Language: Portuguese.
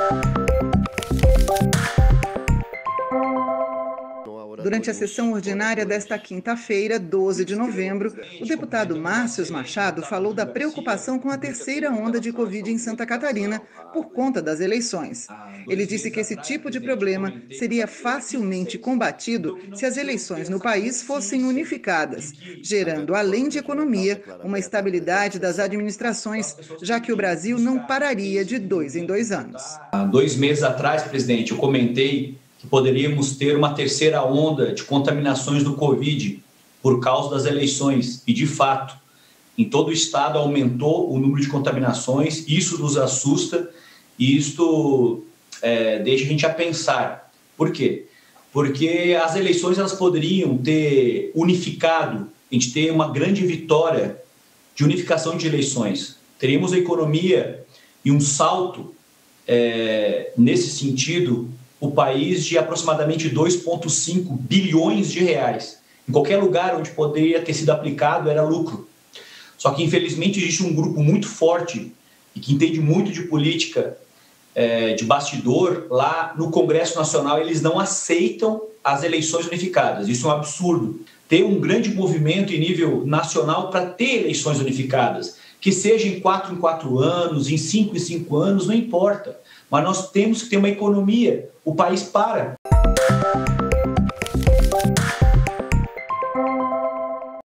Durante a sessão ordinária desta quinta-feira, 12 de novembro, o deputado Márcio Machado falou da preocupação com a terceira onda de Covid em Santa Catarina por conta das eleições. Ele disse que esse tipo de problema seria facilmente combatido se as eleições no país fossem unificadas, gerando, além de economia, uma estabilidade das administrações, já que o Brasil não pararia de 2 em 2 anos. Há 2 meses atrás, presidente, eu comentei que poderíamos ter uma terceira onda de contaminações do Covid por causa das eleições. E, de fato, em todo o estado aumentou o número de contaminações. Isso nos assusta e isto deixa a gente a pensar. Por quê? Porque as eleições elas poderiam ter unificado, a gente ter uma grande vitória de unificação de eleições. Teríamos a economia e um salto nesse sentido, o país de aproximadamente 2,5 bilhões de reais. Em qualquer lugar onde poderia ter sido aplicado era lucro. Só que, infelizmente, existe um grupo muito forte e que entende muito de política de bastidor. Lá no Congresso Nacional, eles não aceitam as eleições unificadas. Isso é um absurdo. Tem um grande movimento em nível nacional para ter eleições unificadas, que seja em 4 em 4 anos, em 5 em 5 anos, não importa. Mas nós temos que ter uma economia. O país para.